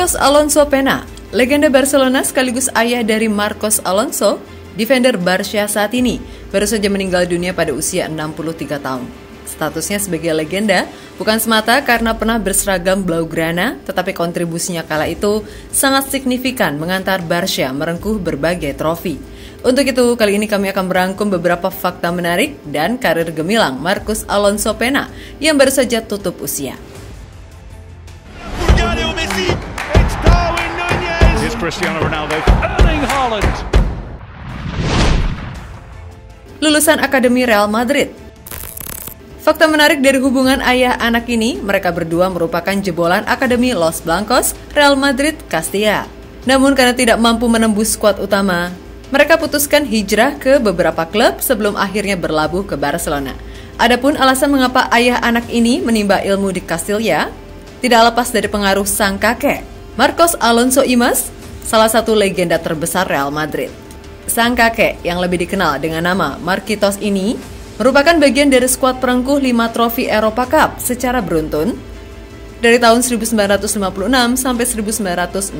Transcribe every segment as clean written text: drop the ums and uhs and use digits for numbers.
Marcos Alonso Pena, legenda Barcelona sekaligus ayah dari Marcos Alonso, defender Barca saat ini, baru saja meninggal dunia pada usia 63 tahun. Statusnya sebagai legenda bukan semata karena pernah berseragam Blaugrana, tetapi kontribusinya kala itu sangat signifikan mengantar Barca merengkuh berbagai trofi. Untuk itu, kali ini kami akan merangkum beberapa fakta menarik dan karir gemilang Marcos Alonso Pena yang baru saja tutup usia. Cristiano Ronaldo, Erling Haaland. Lulusan Akademi Real Madrid. Fakta menarik dari hubungan ayah anak ini, mereka berdua merupakan jebolan Akademi Los Blancos, Real Madrid, Castilla. Namun karena tidak mampu menembus skuad utama, mereka putuskan hijrah ke beberapa klub sebelum akhirnya berlabuh ke Barcelona. Adapun alasan mengapa ayah anak ini menimba ilmu di Castilla, tidak lepas dari pengaruh sang kakek, Marcos Alonso Imaz, salah satu legenda terbesar Real Madrid. Sang kakek yang lebih dikenal dengan nama Marquitos ini merupakan bagian dari skuad perengkuh 5 trofi Eropa Cup secara beruntun dari tahun 1956 sampai 1960.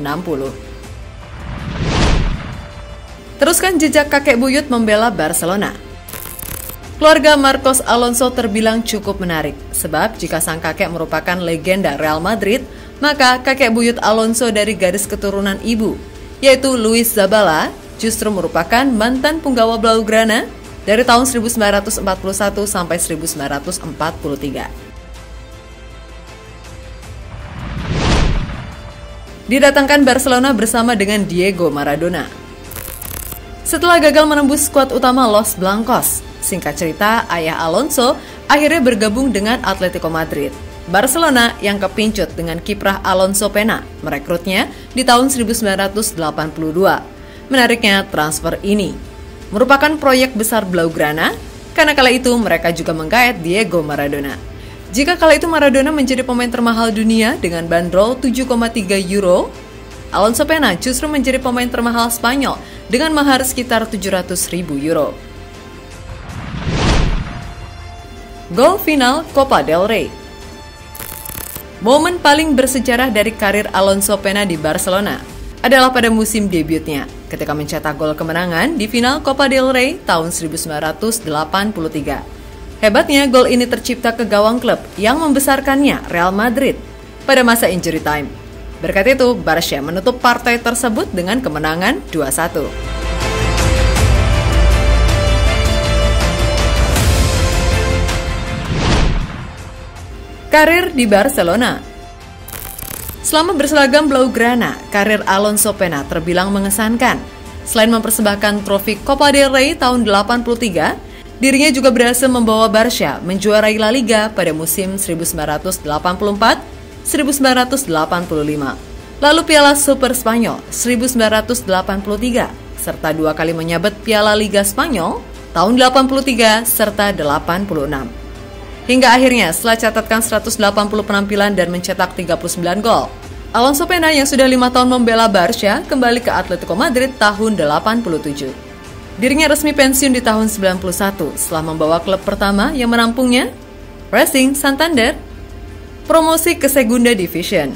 Teruskan jejak kakek buyut membela Barcelona. Keluarga Marcos Alonso terbilang cukup menarik, sebab jika sang kakek merupakan legenda Real Madrid, maka kakek buyut Alonso dari garis keturunan ibu, yaitu Luis Zabala, justru merupakan mantan punggawa Blaugrana dari tahun 1941 sampai 1943. Didatangkan Barcelona bersama dengan Diego Maradona. Setelah gagal menembus skuad utama Los Blancos, singkat cerita, ayah Alonso akhirnya bergabung dengan Atletico Madrid. Barcelona yang kepincut dengan kiprah Alonso Pena merekrutnya di tahun 1982. Menariknya, transfer ini merupakan proyek besar Blaugrana karena kala itu mereka juga menggait Diego Maradona. Jika kala itu Maradona menjadi pemain termahal dunia dengan bandrol 7,3 euro, Alonso Pena justru menjadi pemain termahal Spanyol dengan mahar sekitar 700.000 euro. Gol final Copa del Rey. Momen paling bersejarah dari karir Alonso Pena di Barcelona adalah pada musim debutnya ketika mencetak gol kemenangan di final Copa del Rey tahun 1983. Hebatnya, gol ini tercipta ke gawang klub yang membesarkannya, Real Madrid, pada masa injury time. Berkat itu, Barca menutup partai tersebut dengan kemenangan 2-1. Karir di Barcelona. Selama berseragam Blaugrana, karir Alonso Pena terbilang mengesankan. Selain mempersembahkan trofi Copa del Rey tahun 83, dirinya juga berhasil membawa Barca menjuarai La Liga pada musim 1984-1985, lalu Piala Super Spanyol 1983, serta 2 kali menyabet Piala Liga Spanyol tahun 83 serta 86. Hingga akhirnya setelah catatkan 180 penampilan dan mencetak 39 gol, Alonso Pena yang sudah 5 tahun membela Barca kembali ke Atletico Madrid tahun 87. Dirinya resmi pensiun di tahun 91 setelah membawa klub pertama yang menampungnya, Racing Santander, promosi ke Segunda Division.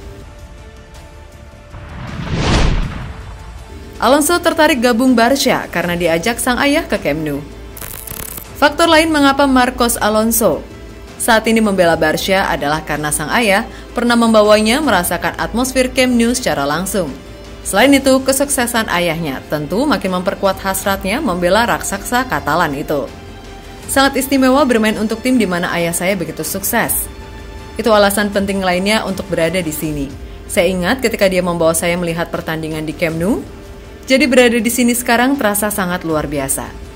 Alonso tertarik gabung Barca karena diajak sang ayah ke Camp Nou. Faktor lain mengapa Marcos Alonso saat ini membela Barca adalah karena sang ayah pernah membawanya merasakan atmosfer Camp Nou secara langsung. Selain itu, kesuksesan ayahnya tentu makin memperkuat hasratnya membela raksasa Katalan itu. Sangat istimewa bermain untuk tim di mana ayah saya begitu sukses. Itu alasan penting lainnya untuk berada di sini. Saya ingat ketika dia membawa saya melihat pertandingan di Camp Nou, jadi berada di sini sekarang terasa sangat luar biasa.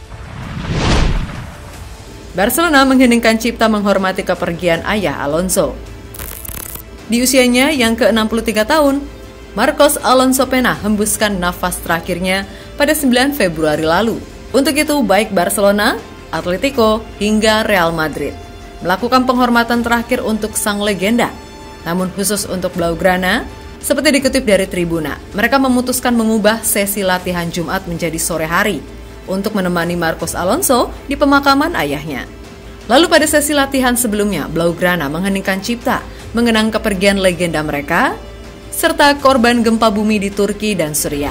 Barcelona mengheningkan cipta menghormati kepergian ayah Alonso. Di usianya yang ke-63 tahun, Marcos Alonso Pena hembuskan nafas terakhirnya pada 9 Februari lalu. Untuk itu, baik Barcelona, Atletico, hingga Real Madrid melakukan penghormatan terakhir untuk sang legenda. Namun khusus untuk Blaugrana, seperti dikutip dari Tribuna, mereka memutuskan mengubah sesi latihan Jumat menjadi sore hari untuk menemani Marcos Alonso di pemakaman ayahnya. Lalu pada sesi latihan sebelumnya, Blaugrana mengheningkan cipta mengenang kepergian legenda mereka serta korban gempa bumi di Turki dan Suriah.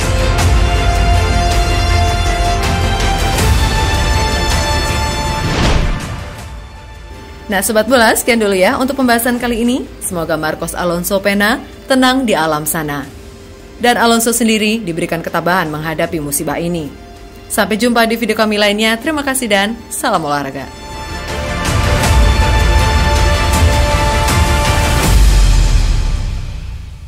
Nah Sobat Bola, sekian dulu ya untuk pembahasan kali ini. Semoga Marcos Alonso Pena tenang di alam sana. Dan Alonso sendiri diberikan ketabahan menghadapi musibah ini. Sampai jumpa di video kami lainnya. Terima kasih dan salam olahraga.